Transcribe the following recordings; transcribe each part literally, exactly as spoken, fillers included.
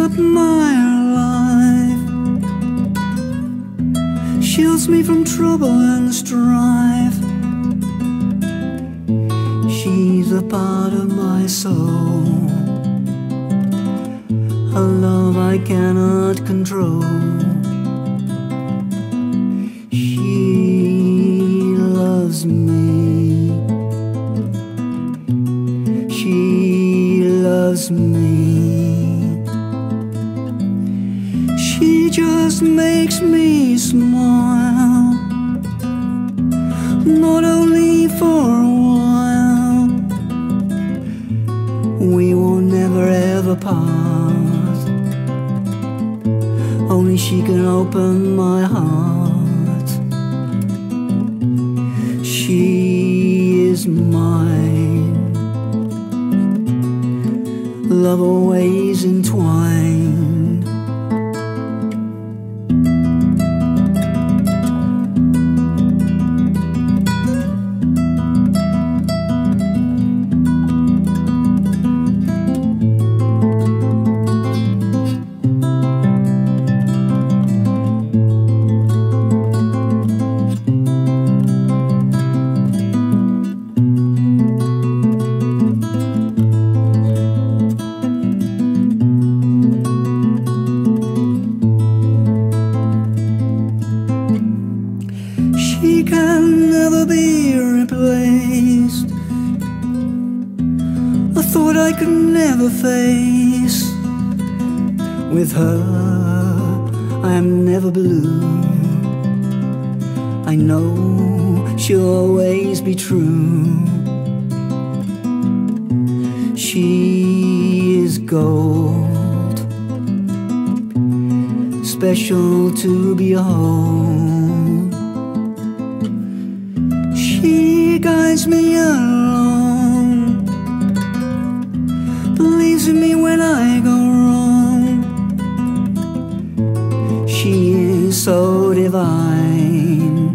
up my life, shields me from trouble and strife. She's a part of my soul, a love I cannot control. She loves me, she loves me. She just makes me smile, not only for a while. We will never ever part, only she can open my heart. She is mine, love always entwined. She can never be replaced, a thought I could never face. With her I am never blue, I know she'll always be true. She is gold, special to behold. She guides me along, believes in me when I go wrong. She is so divine,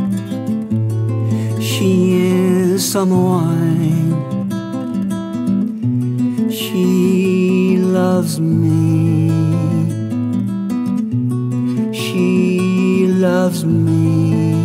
she is summer wine. She loves me, she loves me.